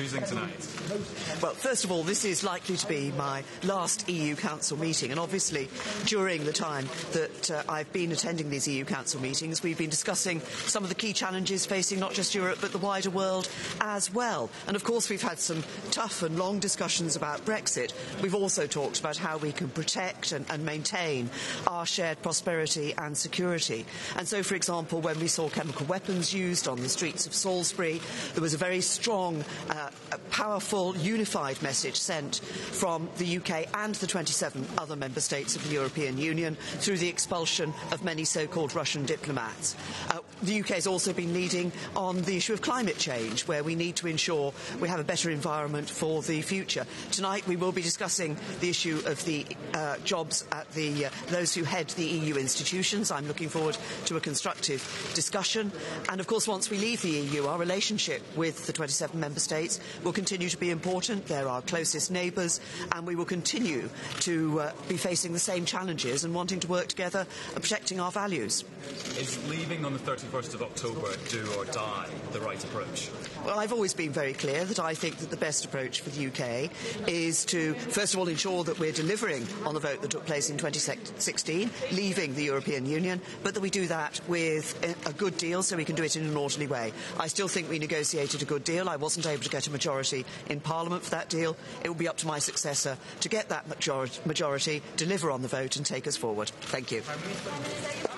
choosing tonight? Well, first of all, this is likely to be my last EU Council meeting, and obviously during the time that I've been attending these EU Council meetings, we've been discussing some of the key challenges facing not just Europe but the wider world as well. And of course we've had some tough and long discussions about Brexit. We've also talked about how we can protect and maintain our shared prosperity and security. And so, for example, when we saw chemical weapons used on the streets of Salisbury, there was a very strong, powerful, unified message sent from the UK and the 27 other member states of the European Union through the expulsion of many so-called Russian diplomats. The UK has also been leading on the issue of climate change, where we need to ensure we have a better environment for the future. Tonight we will be discussing the issue of the jobs at those who head the EU institutions. I'm looking forward to a constructive discussion. And of course, once we leave the EU, our relationship with the 27 member states will continue to be important. They're our closest neighbours, and we will continue to be facing the same challenges and wanting to work together and protecting our values. Is leaving on the 31st of October do or die the right approach? Well, I've always been very clear that I think that the best approach for the UK is to, first of all, ensure that we're delivering on the vote that took place in 2016, leaving the European Union, but that we do that with a good deal so we can do it in an orderly way. I still think we negotiated a good deal. I wasn't able to get a majority in Parliament for that deal. It will be up to my successor to get that majority, deliver on the vote and take us forward. Thank you.